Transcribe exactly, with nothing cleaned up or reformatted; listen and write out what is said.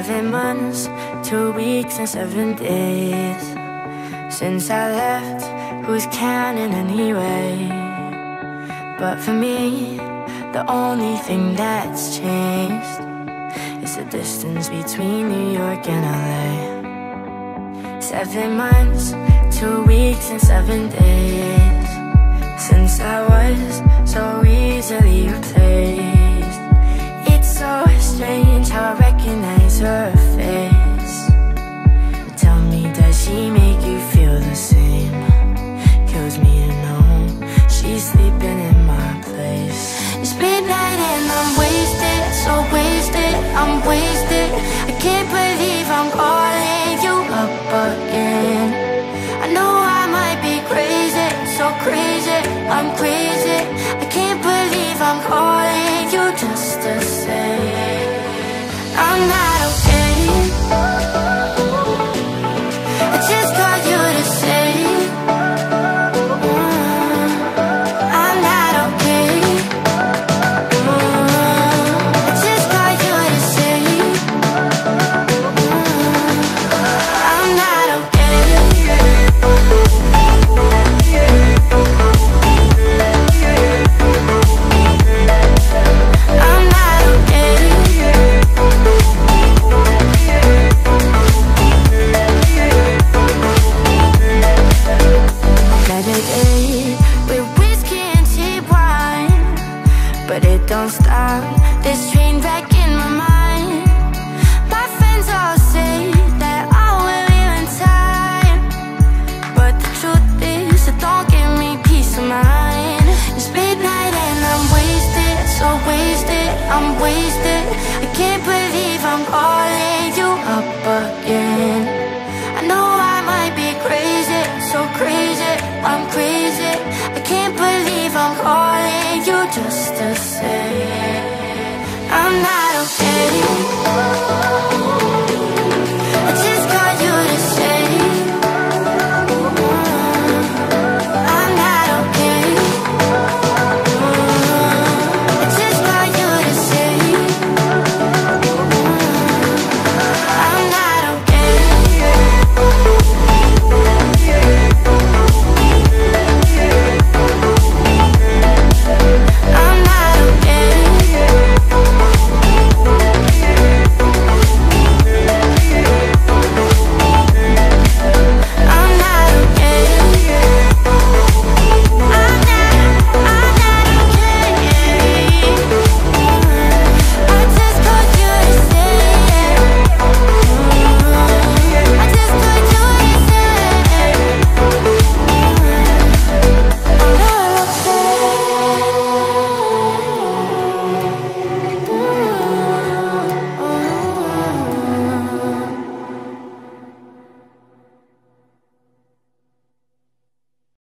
Seven months, two weeks and seven days since I left, who's counting anyway? But for me, the only thing that's changed is the distance between New York and L A. Seven months, two weeks and seven days since I was so easily replaced. It's so strange how I recognize her face. Tell me, does she make you feel the same? Kills me to know she's sleeping in my place. It's midnight and I'm wasted, so wasted, I'm wasted. I can't believe I'm calling you up again. I know I might be crazy, so crazy, I'm crazy. I can't believe I'm calling you just to say I'm not okay. I just got you to say mm, I'm not okay. mm, I just got you to say mm, I'm not okay. I'm not okay. Another day with whiskey and cheap wine, but it don't stop this train wreck in my mind. My friends all say that I will live in time, but the truth is it don't give me peace of mind. It's midnight and I'm wasted, so wasted, I'm wasted. I can't believe I'm calling you up again.